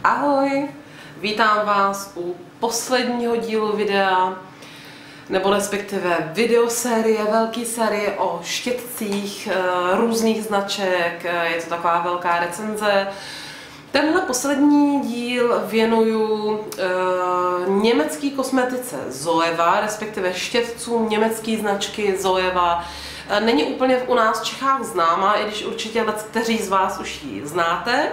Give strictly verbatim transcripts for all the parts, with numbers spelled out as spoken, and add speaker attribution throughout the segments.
Speaker 1: Ahoj, vítám vás u posledního dílu videa, nebo respektive videosérie, velké série o štětcích různých značek, je to taková velká recenze. Tenhle poslední díl věnuju e, německé kosmetice Zoeva, respektive štětcům německé značky Zoeva. E, není úplně u nás v Čechách známá, i když určitě kteří z vás už ji znáte.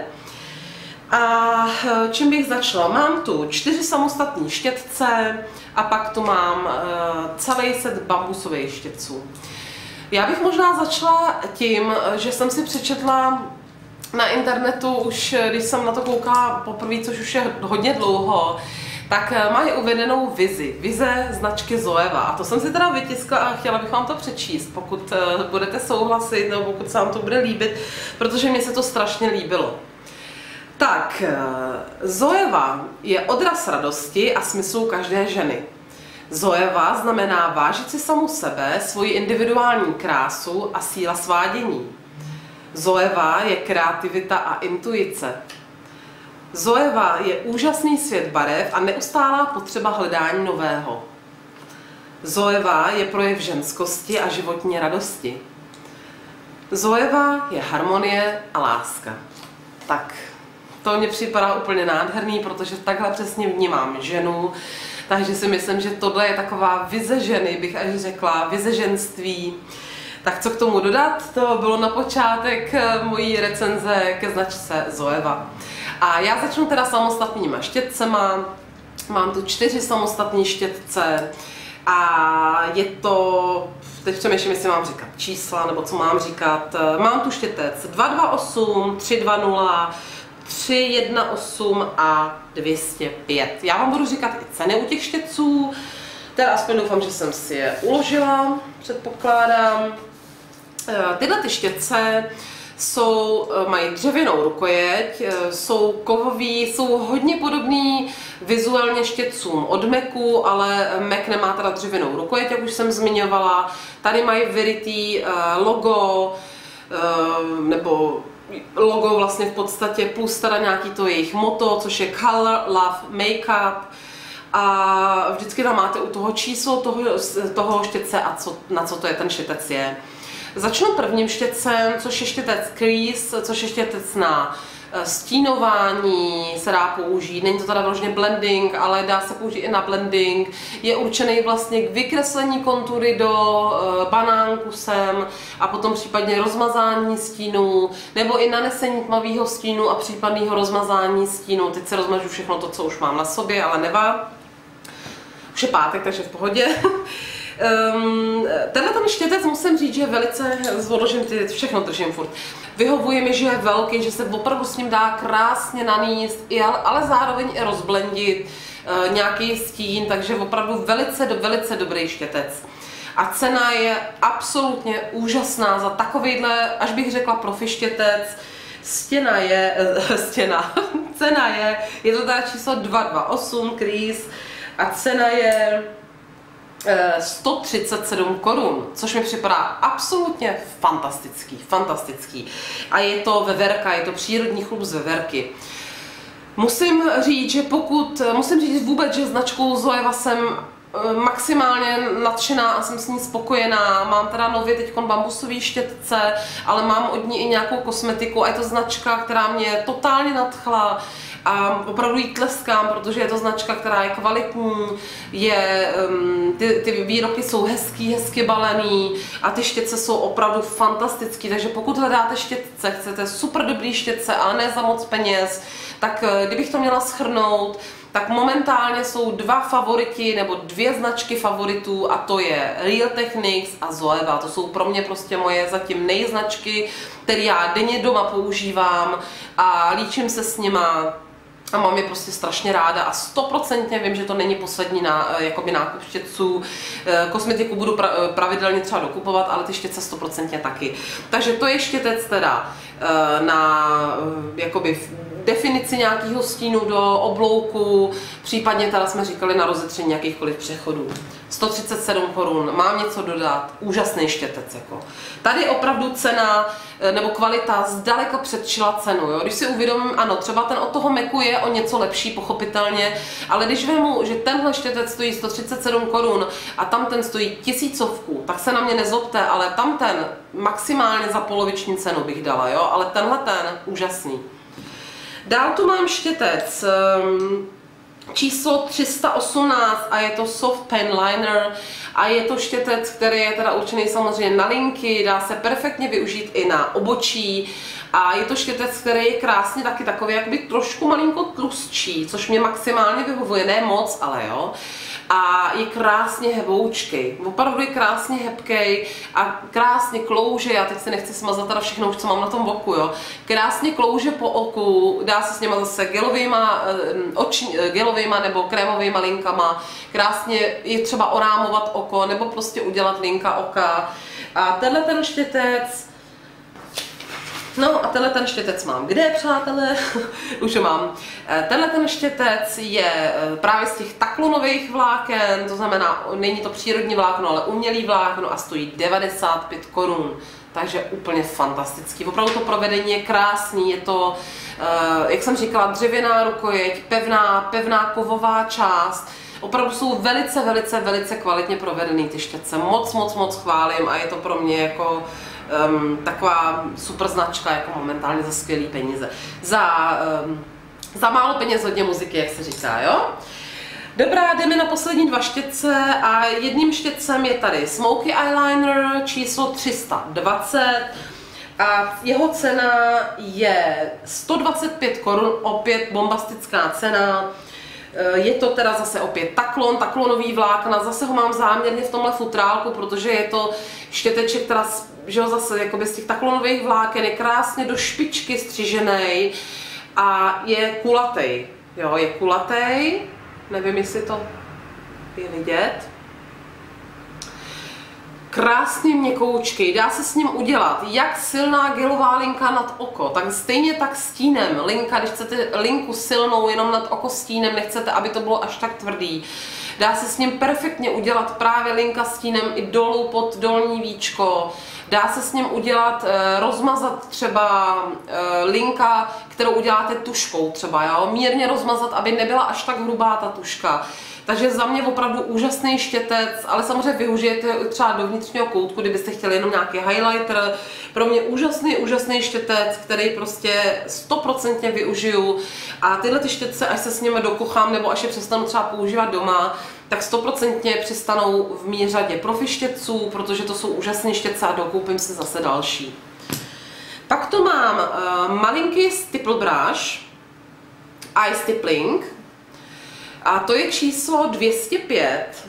Speaker 1: A čím bych začala? Mám tu čtyři samostatné štětce a pak tu mám e, celý set bambusových štětců. Já bych možná začala tím, že jsem si přečetla na internetu už, když jsem na to koukala poprvé, což už je hodně dlouho, tak mají uvedenou vizi, vize značky Zoeva. A to jsem si teda vytiskla a chtěla bych vám to přečíst, pokud budete souhlasit nebo pokud se vám to bude líbit, protože mně se to strašně líbilo. Tak, Zoeva je odraz radosti a smyslu každé ženy. Zoeva znamená vážit si samu sebe, svoji individuální krásu a síla svádění. Zoeva je kreativita a intuice. Zoeva je úžasný svět barev a neustálá potřeba hledání nového. Zoeva je projev ženskosti a životní radosti. Zoeva je harmonie a láska. Tak, to mně připadá úplně nádherný, protože takhle přesně vnímám ženu, takže si myslím, že tohle je taková vize ženy, bych až řekla, vize ženství. Tak co k tomu dodat, to bylo na počátek mojí recenze ke značce Zoeva. A já začnu teda samostatnýma štětcema, mám tu čtyři samostatné štětce a je to, teď přemýšlím, jestli mám říkat čísla, nebo co mám říkat. Mám tu štětec dva dva osm, tři dva nula, tři jedna osm a dvě stě pět. Já vám budu říkat i ceny u těch štětců, teda aspoň doufám, že jsem si je uložila, předpokládám. Tyhle ty štětce jsou, mají dřevěnou rukojeť, jsou kovový, jsou hodně podobný vizuálně štětcům od Macu, ale Mac nemá teda dřevěnou rukojeť, jak už jsem zmiňovala. Tady mají vyrytý logo, nebo logo vlastně v podstatě, plus teda nějaký to jejich motto, což je Color, Love, Makeup. A vždycky tam máte u toho číslo toho, toho štětce a co, na co to je ten štětec je. Začnu prvním štětcem, což je štětec Crease, což je štětec na stínování, se dá použít. Není to teda vložně blending, ale dá se použít i na blending. Je určený vlastně k vykreslení kontury do banánku sem a potom případně rozmazání stínů, nebo i nanesení tmavého stínu a případného rozmazání stínu. Teď se rozmažu všechno to, co už mám na sobě, ale nevá. Už je pátek, takže v pohodě. Um, tenhle ten štětec musím říct, že je velice zvodložen, všechno držím furt. Vyhovuje mi, že je velký, že se opravdu s ním dá krásně naníst, ale zároveň i rozblendit uh, nějaký stín, takže opravdu velice, velice dobrý štětec. A cena je absolutně úžasná za takovýhle, až bych řekla profi štětec. Stěna je, uh, stěna, cena je, je to teda číslo dva dva osm Crease a cena je sto třicet sedm korun, což mi připadá absolutně fantastický, fantastický. A je to veverka, je to přírodní chlup z veverky. Musím říct, že pokud, musím říct vůbec, že značkou Zoeva jsem maximálně nadšená a jsem s ní spokojená. Mám teda nově teď bambusový štětce, ale mám od ní i nějakou kosmetiku a je to značka, která mě totálně nadchla. A opravdu jí tleskám, protože je to značka, která je kvalitní, je, um, ty, ty výrobky jsou hezký, hezky balený a ty štětce jsou opravdu fantastický, takže pokud hledáte štětce, chcete super dobrý štětce, ale ne za moc peněz, tak kdybych to měla shrnout, tak momentálně jsou dva favoriti nebo dvě značky favoritů a to je Real Techniques a Zoeva. To jsou pro mě prostě moje zatím nejznačky, které já denně doma používám a líčím se s nima. A mám je prostě strašně ráda a stoprocentně vím, že to není poslední ná, jakoby nákup štětců. Kosmetiku budu pra, pravidelně třeba dokupovat, ale ty štětce stoprocentně taky. Takže to je štětec teda na jakoby definici nějakého stínu do oblouku, případně teda jsme říkali na rozetření jakýchkoliv přechodů. sto třicet sedm korun, mám něco dodat, úžasný štětec. Jako. Tady opravdu cena nebo kvalita zdaleka předčila cenu. Jo? Když si uvědomím, ano, třeba ten od toho Meku je o něco lepší, pochopitelně, ale když vemu, že tenhle štětec stojí sto třicet sedm korun a tam ten stojí tisícovku, tak se na mě nezlobte, ale tam ten maximálně za poloviční cenu bych dala, jo? Ale tenhle ten úžasný. Dál tu mám štětec um, číslo tři sta osmnáct a je to Soft Pen Liner a je to štětec, který je teda určený samozřejmě na linky, dá se perfektně využít i na obočí a je to štětec, který je krásně taky takový jakoby trošku malinko tlustší, což mě maximálně vyhovuje, ne moc, ale jo. A je krásně heboučkej, opravdu je krásně hebkej a krásně klouže, já teď se nechci smazat teda všechno už, co mám na tom oku, jo. Krásně klouže po oku, dá se s něma zase gelovýma, oči, gelovýma nebo krémovýma linkama, krásně je třeba orámovat oko nebo prostě udělat linka oka. A tenhle ten štětec, no a tenhle ten štětec mám. Kde, přátelé? Už ho mám. Tenhle ten štětec je právě z těch taklonových vláken, to znamená, není to přírodní vlákno, ale umělý vlákno a stojí devadesát pět korun. Takže úplně fantastický. Opravdu to provedení je krásný, je to, jak jsem říkala, dřevěná rukojeť, pevná, pevná kovová část. Opravdu jsou velice, velice, velice kvalitně provedený ty štětce. Moc, moc, moc chválím a je to pro mě jako Um, taková super značka, jako momentálně za skvělý peníze. Za, um, za málo peněz hodně muziky, jak se říká, jo? Dobrá, jdeme na poslední dva štětce a jedním štětcem je tady Smoky Eyeliner číslo tři sta dvacet a jeho cena je sto dvacet pět korun, opět bombastická cena. Je to teda zase opět taklon, taklonový vlákna, zase ho mám záměrně v tomhle futrálku, protože je to štěteček, teda, že ho zase jakoby z těch taklonových vláken je krásně do špičky střižený a je kulatej. Jo, je kulatej, nevím, jestli to je vidět. Krásně měkoučkej, dá se s ním udělat jak silná gelová linka nad oko, tak stejně tak stínem. Linka, když chcete linku silnou jenom nad oko stínem, nechcete, aby to bylo až tak tvrdý. Dá se s ním perfektně udělat právě linka stínem i dolů pod dolní víčko. Dá se s ním udělat, eh, rozmazat třeba eh, linka, kterou uděláte tuškou třeba, jo? Mírně rozmazat, aby nebyla až tak hrubá ta tuška. Takže za mě opravdu úžasný štětec, ale samozřejmě využijete třeba do vnitřního koutku, kdybyste chtěli jenom nějaký highlighter. Pro mě úžasný, úžasný štětec, který prostě stoprocentně využiju. A tyhle ty štětce, až se s nimi dokochám nebo až je přestanu třeba používat doma, tak stoprocentně přestanou v mý řadě profi štětců, protože to jsou úžasný štětce a dokoupím si zase další. Pak to mám uh, malinký stipple brush, eye stippling. A to je číslo dvě stě pět.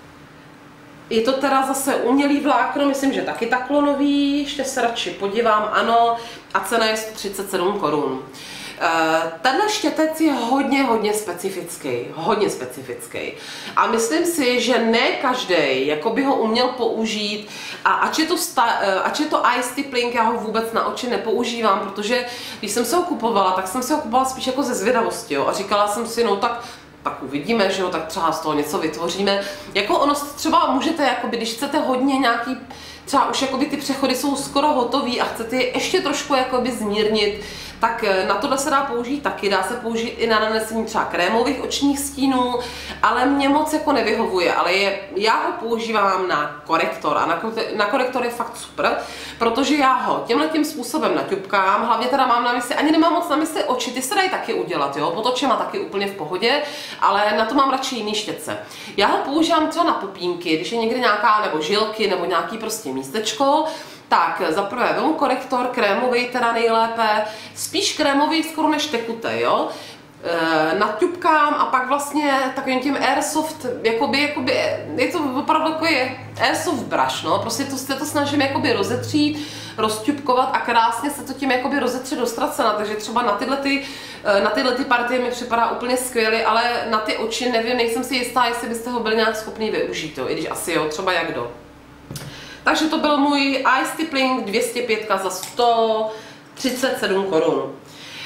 Speaker 1: Je to teda zase umělý vlákno, myslím, že taky taklonový, ještě se radši podívám, ano, a cena je sto třicet sedm korun. Tenhle štětec je hodně, hodně specifický, hodně specifický. A myslím si, že ne každý jako by ho uměl použít a ač je to, sta, ač je to eye stippling, já ho vůbec na oči nepoužívám, protože když jsem se ho kupovala, tak jsem se ho kupovala spíš jako ze zvědavosti, jo, a říkala jsem si, no tak tak uvidíme, že jo, tak třeba z toho něco vytvoříme. Jako ono třeba můžete, jakoby, když chcete hodně nějaký, třeba už jakoby ty přechody jsou skoro hotový a chcete je ještě trošku jakoby zmírnit, tak na tohle se dá použít taky, dá se použít i na nanesení třeba krémových očních stínů, ale mě moc jako nevyhovuje, ale je, já ho používám na korektor a na, na korektor je fakt super, protože já ho tímhletím způsobem naťupkám, hlavně teda mám na mysli, ani nemám moc na mysli oči, ty se dají taky udělat, jo, pod očima taky úplně v pohodě, ale na to mám radši jiný štětce. Já ho používám třeba na pupínky, když je někde nějaká, nebo žilky, nebo nějaký prostě místečko, tak za prvé vemu korektor, krémový teda nejlépe, spíš krémový skoro než tekutý, jo. E, naťupkám a pak vlastně takovým tím airsoft, jakoby, jakoby, je to opravdu jako je airsoft brush, no, prostě to, se to snažím jakoby rozetřít, rozťupkovat a krásně se to tím jakoby rozetře do ztracena, takže třeba na tyhle, ty, na tyhle ty partie mi připadá úplně skvělý, ale na ty oči nevím, nejsem si jistá, jestli byste ho byli nějak schopný využít, jo, i když asi jo, třeba jak kdo. Takže to byl můj eye stippling dvě stě pět za sto třicet sedm korun.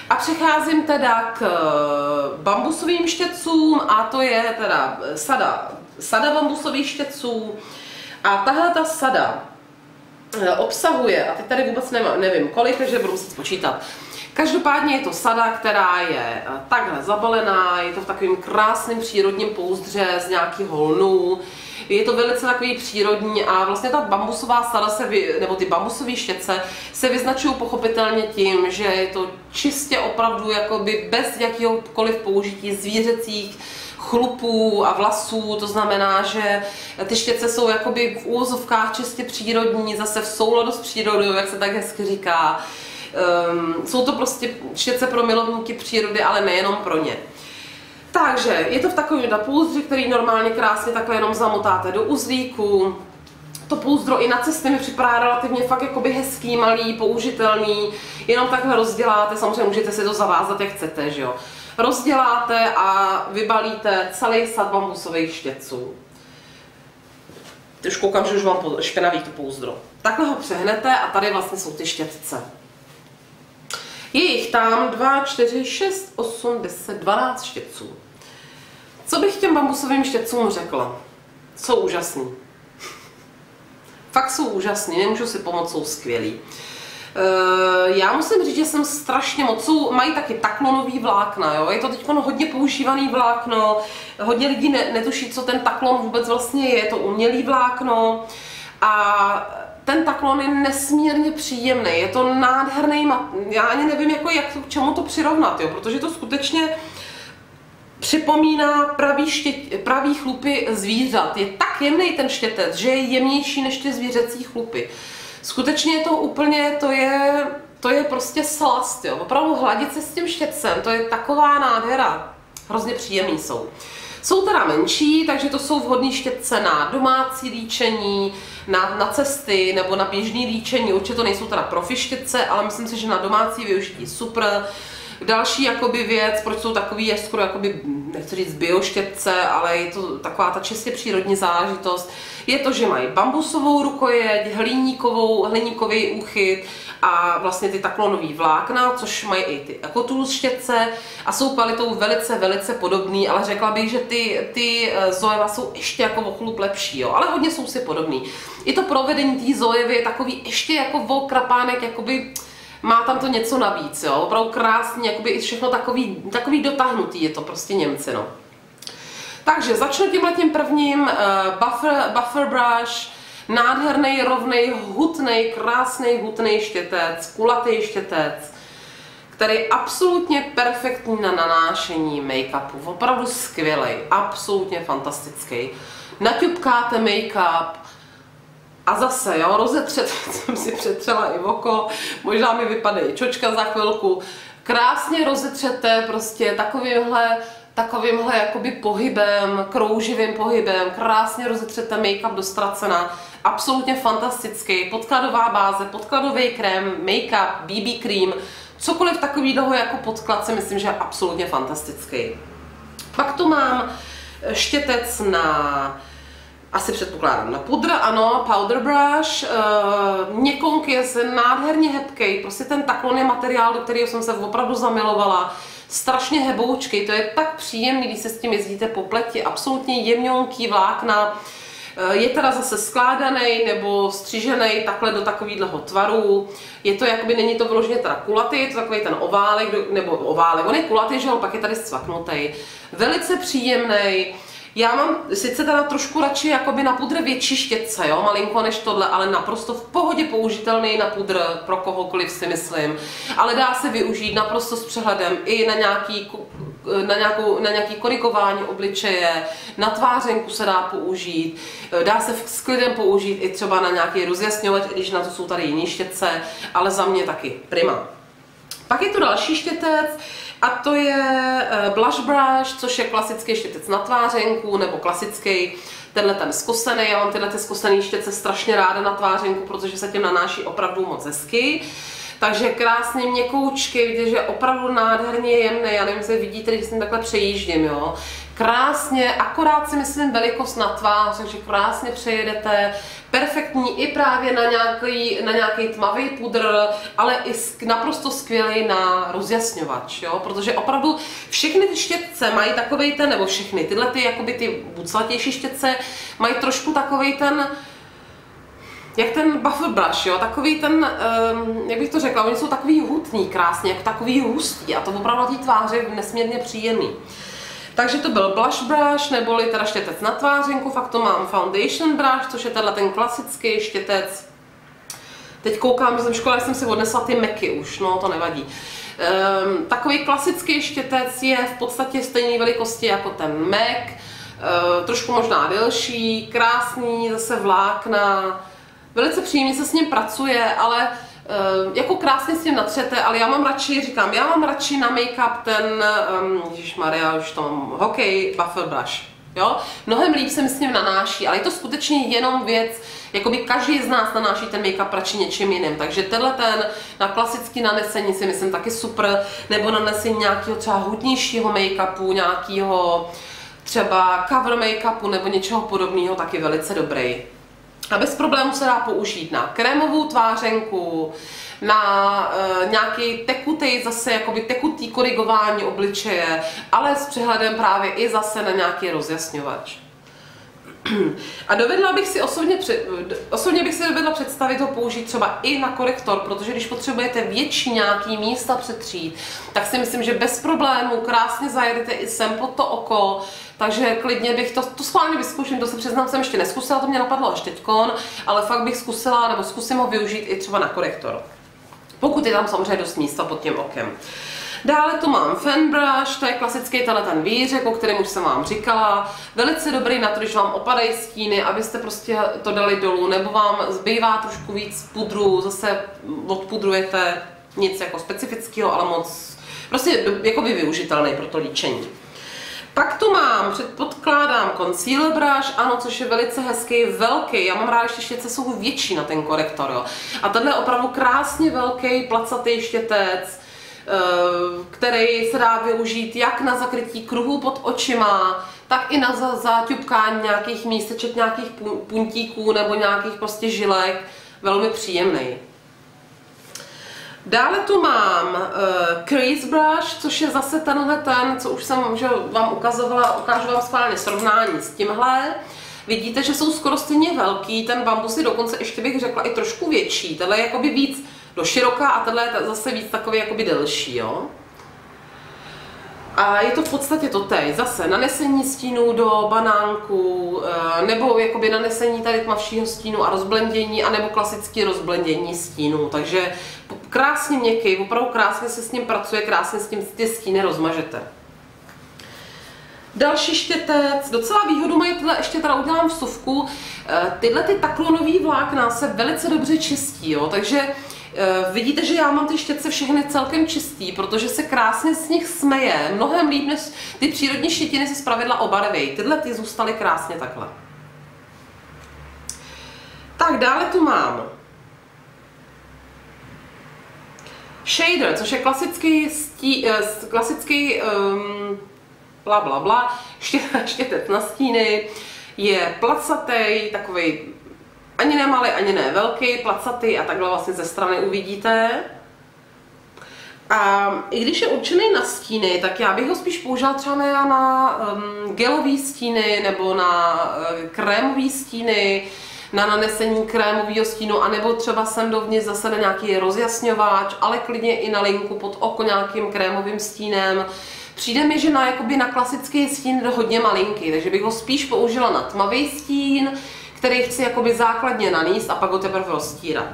Speaker 1: A přecházím teda k bambusovým štětcům a to je teda sada, sada bambusových štětců. A tahle ta sada obsahuje, a teď tady vůbec nemám, nevím kolik, takže budu muset spočítat. Každopádně je to sada, která je takhle zabalená, je to v takovém krásném přírodním pouzdře z nějakého lnu. Je to velice takový přírodní a vlastně ta bambusová sada, se vy, nebo ty bambusové štětce se vyznačují pochopitelně tím, že je to čistě opravdu jakoby bez jakéhokoliv použití zvířecích chlupů a vlasů, to znamená, že ty štětce jsou jakoby v úvozovkách čistě přírodní, zase v souladu s přírodou, jak se tak hezky říká. Um, jsou to prostě štětce pro milovníky přírody, ale nejenom pro ně. Takže je to v takovém pouzdři, který normálně krásně takhle jenom zamotáte do uzlíku. To pouzdro i na cestě mi připadá relativně fakt jakoby hezký, malý, použitelný. Jenom takhle rozděláte, samozřejmě můžete si to zavázat, jak chcete, že jo. Rozděláte a vybalíte celý sad bambusových štětců. Už koukám, že už mám špinavý to pouzdro. Takhle ho přehnete a tady vlastně jsou ty štětce. Je jich tam dva, čtyři, šest, osm, deset, dvanáct štětců. Co bych těm bambusovým štětcům řekla? Jsou úžasný. Fakt jsou úžasný, nemůžu si pomoct, jsou skvělý. Já musím říct, že jsem strašně moc, jsou, mají taky taklonový vlákna, jo? Je to teď hodně používaný vlákno, hodně lidí ne, netuší, co ten taklon vůbec vlastně je, je to umělý vlákno a ten taklon je nesmírně příjemný, je to nádherný, já ani nevím, jako, jak, k čemu to přirovnat, jo? Protože to skutečně připomíná pravý, štět, pravý chlupy zvířat. Je tak jemný ten štětec, že je jemnější než ty zvířecí chlupy. Skutečně je to úplně, to je, to je prostě slast, jo. Opravdu hladit se s tím štětcem, to je taková nádhera. Hrozně příjemný jsou. Jsou teda menší, takže to jsou vhodné štětce na domácí líčení, na, na cesty nebo na běžný líčení. Určitě to nejsou teda profi štětce, ale myslím si, že na domácí využití super. Další jakoby věc, proč jsou takový až skoro jakoby, nechci říct bioštětce, ale je to taková ta čistě přírodní záležitost, je to, že mají bambusovou rukojeť, hliníkovou, hliníkový úchyt a vlastně ty taklonový vlákna, což mají i ty EcoTools štětce a jsou kvalitou velice, velice podobný, ale řekla bych, že ty, ty Zoeva jsou ještě jako o chlup lepší, jo, ale hodně jsou si podobný. I to provedení té Zoevy je takový ještě jako volkrapánek, jakoby má tam to něco navíc, jo, opravdu krásně, jakoby i všechno takový, takový dotáhnutý, je to prostě Němci, no. Takže začnu tímhletím prvním, uh, buffer, buffer brush, nádherný, rovnej, hutnej, krásný hutnej štětec, kulatý štětec, který je absolutně perfektní na nanášení make-upu, opravdu skvělý, absolutně fantastický. Naťupkáte make-up, a zase, jo, rozetřete, jsem si přetřela i oko, možná mi vypadne i čočka za chvilku. Krásně rozetřete prostě takovýmhle, takovýmhle jakoby pohybem, krouživým pohybem, krásně rozetřete make-up do ztracena. Absolutně fantastický, podkladová báze, podkladový krém, make-up, bé bé cream, cokoliv takového jako podklad si myslím, že je absolutně fantastický. Pak tu mám štětec na... Asi předpokládám na pudr, ano, powder brush, uh, měkonk je nádherně hebkej, prostě ten taklon je materiál, do kterého jsem se opravdu zamilovala, strašně heboučkej, to je tak příjemný, když se s tím jezdíte po pleti, absolutně jemňonký vlákna, uh, je teda zase skládaný nebo střížený takhle do takového tvaru, je to jakoby, není to vyloženě teda kulatý, je to takový ten oválek, nebo oválek, on je kulatý, že jo, pak je tady zcvaknutý, velice příjemný. Já mám sice teda trošku radši jakoby na pudr větší štětce, jo, malinko než tohle, ale naprosto v pohodě použitelný na pudr pro kohokoliv si myslím, ale dá se využít naprosto s přehledem i na nějaký, na nějakou, na nějaký korigování obličeje, na tvářenku se dá použít, dá se s klidem použít i třeba na nějaký rozjasňovač, i když na to jsou tady jiný štětce, ale za mě taky prima. Pak je tu další štětec, a to je blush brush, což je klasický štětec na tvářenku, nebo klasický tenhle ten zkosený. Já mám tyhle ty zkosený štětce strašně ráda na tvářenku, protože se tím nanáší opravdu moc hezky. Takže krásně měkoučky, vidíte, že je opravdu nádherně jemné, já nevím, jestli vidíte, když jsem takhle přejíždím, jo. Krásně, akorát si myslím velikost na tvář, takže krásně přejedete, perfektní i právě na nějaký, na nějaký tmavý pudr, ale i naprosto skvělý na rozjasňovač, jo, protože opravdu všechny ty štětce mají takovej ten, nebo všechny, tyhle ty, jakoby ty buclatější štětce mají trošku takovej ten, jak ten buffer brush, jo, takový ten, um, jak bych to řekla, oni jsou takový hutný krásně, jako takový hustý a to opravdu na té tváři je nesmírně příjemný. Takže to byl blush brush, neboli teda štětec na tvářinku, fakt to mám foundation brush, což je tenhle ten klasický štětec. Teď koukám, že jsem v škole jsem si odnesla ty meky už, no to nevadí. Um, takový klasický štětec je v podstatě stejné velikosti jako ten mek, uh, trošku možná delší, krásný, zase vlákna. Velice příjemně se s ním pracuje, ale uh, jako krásně s tím natřete, ale já mám radši, říkám, já mám radši na make-up ten, um, ježišmarja, už to mám, hokej buffer brush, jo? Mnohem líp se mi s ním nanáší, ale je to skutečně jenom věc, jakoby každý z nás nanáší ten make-up radši něčím jiným, takže tenhle ten na klasický nanesení si myslím taky super, nebo nanesení nějakého třeba hutnějšího make-upu, nějakého třeba cover make-upu nebo něčeho podobného, taky velice dobrý. A bez problému se dá použít na krémovou tvářenku, na e, nějaký tekutý, zase jakoby tekutý korigování obličeje, ale s přehledem právě i zase na nějaký rozjasňovač. A dovedla bych si osobně, osobně bych si dovedla představit ho použít třeba i na korektor, protože když potřebujete větší nějaký místa přetřít, tak si myslím, že bez problémů krásně zajedete i sem pod to oko, takže klidně bych to, to schválně vyzkouším, to se přiznám, jsem ještě neskusila, to mě napadlo až teďkon, ale fakt bych zkusila, nebo zkusím ho využít i třeba na korektor. Pokud je tam samozřejmě dost místa pod tím okem. Dále tu mám fan brush, to je klasický tenhle ten výřek, o kterém už jsem vám říkala. Velice dobrý na to, když vám opadají stíny, abyste prostě to dali dolů, nebo vám zbývá trošku víc pudru, zase odpudrujete nic jako specifického, ale moc prostě jakoby využitelný pro to líčení. Pak tu mám, předpokládám concealer brush, ano, což je velice hezký, velký. Já mám ráda, že štětce jsou větší na ten korektor, jo. A tenhle je opravdu krásně velký, placatý štětec, který se dá využít jak na zakrytí kruhů pod očima, tak i na záťupkání nějakých místeček, nějakých puntíků nebo nějakých prostě žilek. Velmi příjemný. Dále tu mám uh, crease brush, což je zase tenhle ten, co už jsem že vám ukazovala, ukážu vám schválně srovnání s tímhle. Vidíte, že jsou skoro stejně velký, ten bambus je dokonce ještě bych řekla i trošku větší, tenhle je jakoby víc do široká a tenhle je zase víc takový jakoby delší, jo. A je to v podstatě totéž, zase nanesení stínu do banánku, nebo jakoby nanesení tady tmavšího stínu a rozblendění, anebo klasické rozblendění stínu, takže krásně měkký, opravdu krásně se s ním pracuje, krásně s tím ty stíny rozmažete. Další štětec, docela výhodu mají tyhle, ještě teda udělám vsuvku, tyhle ty taklonový vlákna se velice dobře čistí, jo, takže vidíte, že já mám ty štětce všechny celkem čistý, protože se krásně z nich smeje, mnohem líp než ty přírodní štětiny se zpravidla obarvějí. Tyhle ty zůstaly krásně takhle. Tak dále tu mám shader, což je klasický, stí, klasický um, bla bla bla, štětec na stíny, je placatý, takový ani ne malý, ani ne velký, placatý a takhle vlastně ze strany uvidíte. A i když je určený na stíny, tak já bych ho spíš použila třeba na um, gelový stíny nebo na uh, krémový stíny, na nanesení krémového stínu, anebo třeba sem dovnitř zase na nějaký rozjasňováč, ale klidně i na linku pod oko nějakým krémovým stínem. Přijde mi, že na, jakoby na klasický stín jde hodně malinký, takže bych ho spíš použila na tmavý stín, který chci jakoby základně nanést a pak ho teprve rozstírat.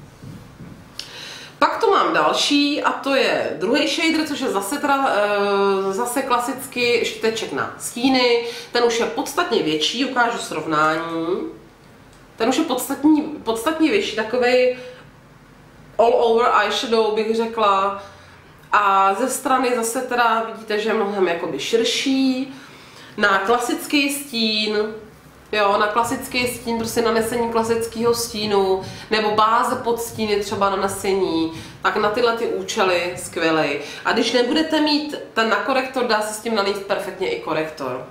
Speaker 1: Pak tu mám další a to je druhý shader, což je zase, teda, e, zase klasický štěteček na stíny. Ten už je podstatně větší, ukážu srovnání. Ten už je podstatně, podstatně větší, takovej all over eyeshadow bych řekla. A ze strany zase teda vidíte, že je mnohem jakoby širší. Na klasický stín jo, na klasický stín, prostě nanesení klasického stínu, nebo báze pod stíny třeba nanesení, tak na tyhle ty účely skvělej. A když nebudete mít ten na korektor, dá se s tím nanést perfektně i korektor.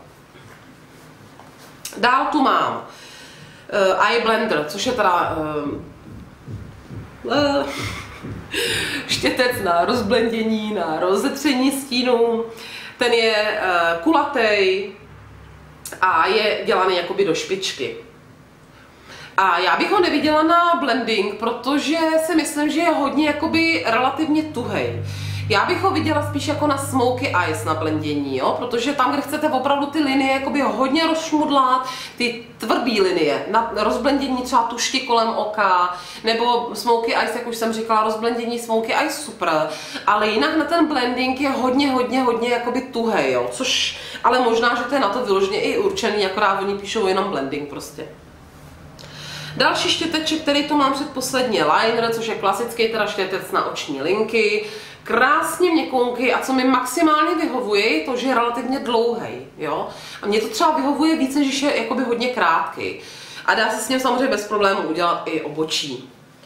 Speaker 1: Dál tu mám uh, Eye Blender, což je teda uh, uh, štětec na rozblendění, na rozetření stínů. Ten je uh, kulatý a je dělaný jakoby do špičky. A já bych ho neviděla na blending, protože si myslím, že je hodně jakoby relativně tuhej. Já bych ho viděla spíš jako na smoky eyes na blendění, jo? Protože tam, kde chcete opravdu ty linie jakoby hodně rozšmudlat, ty tvrdý linie, na rozblendění třeba tušky kolem oka, nebo smoky eyes, jak už jsem říkala, rozblendění smoky eyes super, ale jinak na ten blending je hodně, hodně, hodně jakoby tuhej, jo? Což, ale možná, že to je na to vyloženě i určený, akorát oni píšou jenom blending prostě. Další štěteček, který tu mám předposlední, je liner, což je klasický teda štětec na oční linky. Krásně měkounký a co mi maximálně vyhovuje, je to, že je relativně dlouhý, jo. A mě to třeba vyhovuje více, když je jakoby hodně krátký. A dá se s ním samozřejmě bez problémů udělat i obočí.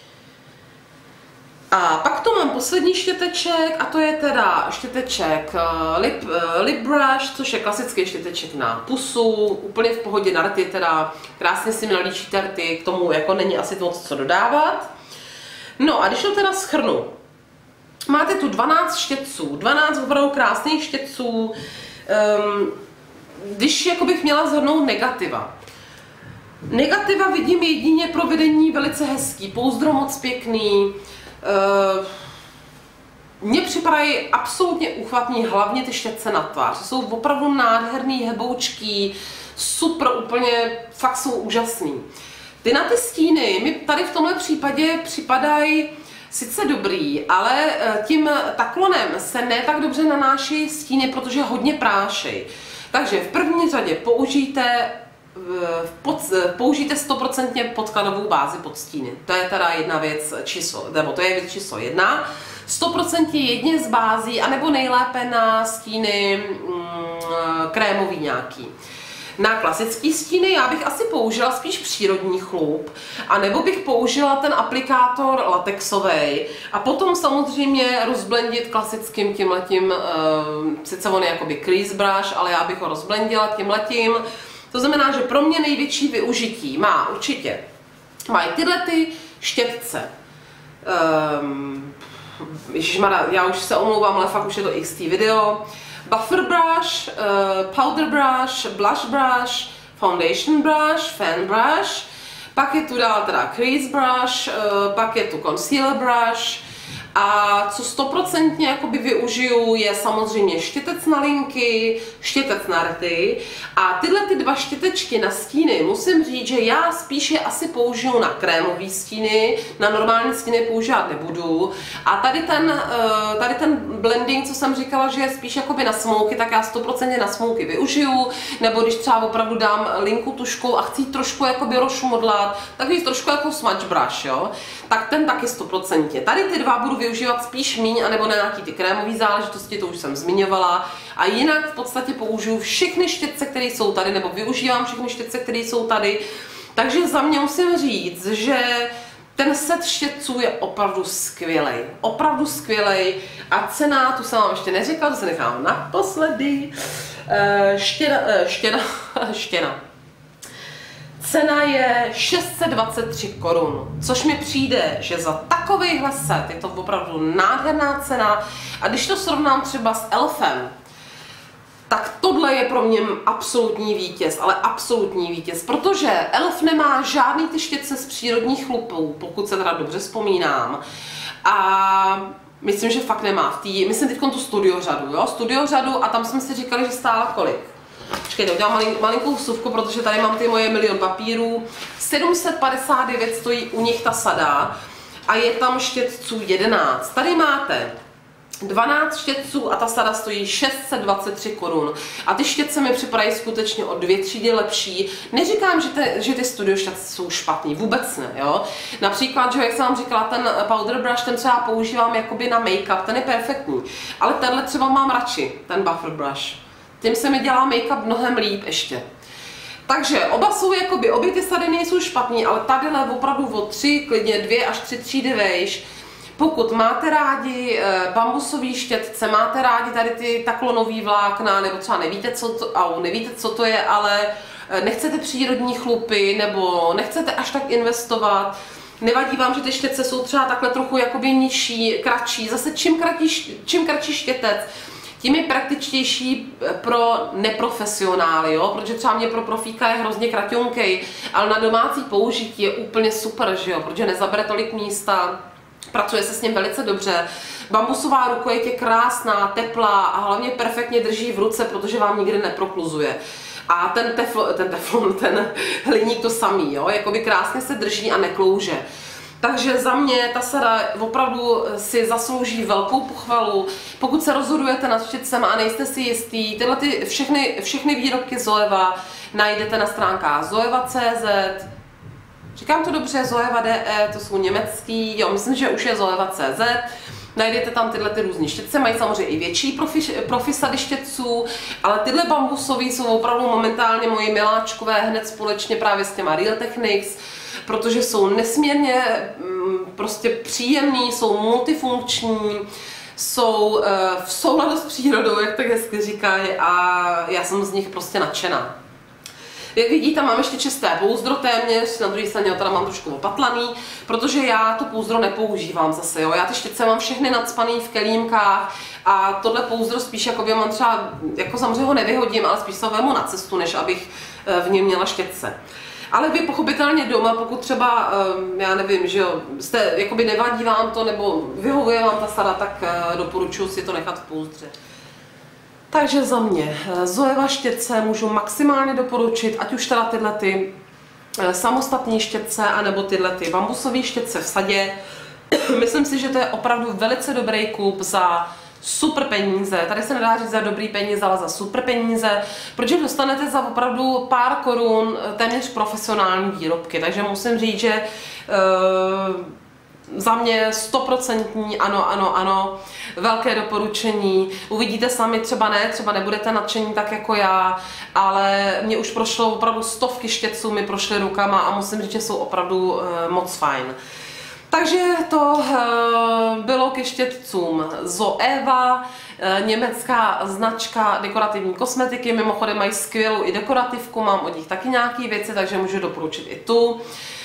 Speaker 1: A pak tu mám poslední štěteček a to je teda štěteček lip, lip brush, což je klasický štěteček na pusu, úplně v pohodě na rty, teda krásně si mi nalíčíte rty, k tomu jako není asi moc co dodávat. No a když to teda shrnu, máte tu dvanáct štětců, dvanáct opravdu krásných štětců. Um, když jako bych měla shrnout negativa. Negativa vidím jedině provedení velice hezký, pouzdro moc pěkný. Uh, Mně připadají absolutně úchvatní, hlavně ty štětce na tvář. Jsou opravdu nádherný, heboučký, super, úplně, fakt jsou úžasný. Ty na ty stíny mi tady v tomhle případě připadají sice dobrý, ale tím taklonem se ne tak dobře nanáší stíny, protože hodně prášej. Takže v první řadě použijte, pod, použijte sto procent podkladovou bázi pod stíny. To je teda jedna věc číslo, nebo to je věc číslo jedna. sto procent jedně z bází, anebo nejlépe na stíny mm, krémový nějaký. Na klasický stíny já bych asi použila spíš přírodní chlup, anebo bych použila ten aplikátor latexový a potom samozřejmě rozblendit klasickým tímhletím, uh, sice on je jakoby crease brush, ale já bych ho rozblendila tímhletím. To znamená, že pro mě největší využití má určitě, mají tyhle ty štětce. Um, Ježišmarja, já už se omlouvám, ale fakt už je to X T video. Buffer brush, uh, powder brush, blush brush, foundation brush, fan brush, pak je tu dál teda crease brush, uh, pak je tu concealer brush a co stoprocentně jakoby využiju je samozřejmě štětec na linky, štětec na rty a tyhle ty dva štětečky na stíny musím říct, že já spíše asi použiju na krémový stíny, na normální stíny používat nebudu a tady ten, tady ten blending, co jsem říkala, že je spíš jakoby na smoky, tak já sto procent na smoky využiju, nebo když třeba opravdu dám linku tuškou a chci ji trošku jakoby rozšmodlat, tak ji trošku jako smudge brush, jo, tak ten taky sto procent. Tady ty dva budu využívat spíš míň, anebo na nějaký ty krémové záležitosti, to už jsem zmiňovala. A jinak v podstatě použiju všechny štětce, které jsou tady, nebo využívám všechny štětce, které jsou tady. Takže za mě musím říct, že ten set štětců je opravdu skvělej. Opravdu skvělej. A cena, tu jsem vám ještě neřekla, to se nechám naposledy. Štěna, štěna, štěna. Cena je šest set dvacet tři korun, což mi přijde, že za takovejhle set je to opravdu nádherná cena. A když to srovnám třeba s Elfem, tak tohle je pro mě absolutní vítěz, ale absolutní vítěz, protože Elf nemá žádný ty štětce z přírodních chlupů, pokud se teda dobře vzpomínám. A myslím, že fakt nemá v té, myslím teď tu studio řadu, jo, studio řadu a tam jsme si říkali, že stála kolik. Počkejte, udělám malin, malinkou vsuvku, protože tady mám ty moje milion papírů. sedm set padesát devět stojí u nich ta sada a je tam štětců jedenáct. Tady máte dvanáct štětců a ta sada stojí šest set dvacet tři korun. A ty štětce mi připadají skutečně o dvě třídy lepší. Neříkám, že, te, že ty studio štětce jsou špatný, vůbec ne, jo. Například, že jak jsem vám říkala, ten powder brush, ten třeba používám jakoby na make-up, ten je perfektní. Ale tenhle třeba mám radši, ten buffer brush. Tím se mi dělá make-up mnohem líp ještě. Takže oba jsou jakoby, obě ty sady nejsou špatný, ale tadyhle opravdu o tři, klidně dvě až tři třídy vejš. Pokud máte rádi e, bambusový štětce, máte rádi tady ty taklonový vlákna, nebo třeba nevíte, co to, au, nevíte, co to je, ale nechcete přírodní chlupy, nebo nechcete až tak investovat, nevadí vám, že ty štětce jsou třeba takhle trochu jakoby nižší, kratší. Zase čím kratší, čím kratší štětec, tím je praktičtější pro neprofesionály, jo? Protože třeba mě pro profíka je hrozně kratonkej, ale na domácí použití je úplně super, že jo? Protože nezabere tolik místa, pracuje se s ním velice dobře. Bambusová rukojeť je krásná, teplá a hlavně perfektně drží v ruce, protože vám nikdy neprokluzuje. A ten teflon, ten teflon, ten hliník to samý, jo? Jakoby krásně se drží a neklouže. Takže za mě ta sada opravdu si zaslouží velkou pochvalu. Pokud se rozhodujete nad štětcem a nejste si jistý, tyhle ty všechny, všechny výrobky Zoeva najdete na stránkách zoeva tečka cé zet. Říkám to dobře, Zoeva tečka de e, to jsou německý, jo, myslím, že už je zoeva tečka cé zet. Najdete tam tyhle ty různé štětce, mají samozřejmě i větší profi, profi sady štětců, ale tyhle bambusové jsou opravdu momentálně moji miláčkové hned společně právě s těma Real Technics, protože jsou nesmírně mm, prostě příjemný, jsou multifunkční, jsou e, v souladu s přírodou, jak tak hezky říkají, a já jsem z nich prostě nadšená. Jak vidíte, mám ještě čisté pouzdro téměř, na druhé straně teda mám trošku opatlaný, protože já to pouzdro nepoužívám zase, jo. Já ty štětce mám všechny nacpaný v kelímkách a tohle pouzdro spíš jakoby mám třeba, jako samozřejmě ho nevyhodím, ale spíš se ho vemu na cestu, než abych v něm měla štětce. Ale vy pochopitelně doma, pokud třeba, já nevím, že jo, jste, jakoby nevadí vám to, nebo vyhovuje vám ta sada, tak doporučuji si to nechat v pouzdře. Takže za mě Zoeva štětce můžu maximálně doporučit, ať už teda tyhle ty samostatné štětce, anebo tyhle ty bambusové štětce v sadě. Myslím si, že to je opravdu velice dobrý kup za super peníze. Tady se nedá říct za dobrý peníze, ale za super peníze, protože dostanete za opravdu pár korun téměř profesionální výrobky. Takže musím říct, že uh, za mě stoprocentní, ano, ano, ano, velké doporučení. Uvidíte sami, třeba ne, třeba nebudete nadšení tak jako já, ale mě už prošlo opravdu stovky štětců, mi prošly rukama a musím říct, že jsou opravdu uh, moc fajn. Takže to uh, bylo ke štětcům Zoeva, uh, německá značka dekorativní kosmetiky, mimochodem mají skvělou i dekorativku, mám od nich taky nějaké věci, takže můžu doporučit i tu.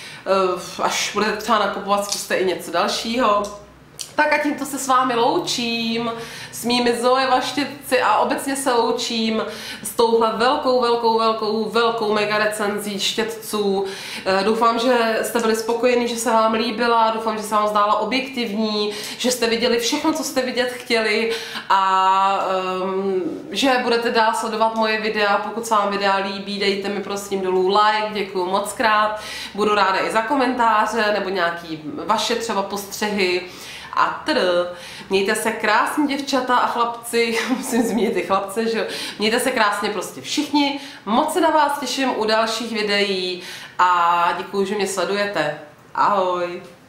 Speaker 1: Až budete třeba nakupovat, zkuste i něco dalšího. Tak a tímto se s vámi loučím, s mými Zoeva štětci a obecně se loučím s touhle velkou, velkou, velkou, velkou mega recenzí štětců. Doufám, že jste byli spokojení, že se vám líbila, doufám, že se vám zdála objektivní, že jste viděli všechno, co jste vidět chtěli a um, že budete dál sledovat moje videa. Pokud se vám videa líbí, dejte mi prosím dolů like, děkuju moc krát. Budu ráda i za komentáře nebo nějaký vaše třeba postřehy. A td. Mějte se krásně, děvčata a chlapci, musím zmínit i chlapce, že mějte se krásně prostě všichni, moc se na vás těším u dalších videí a děkuji, že mě sledujete. Ahoj!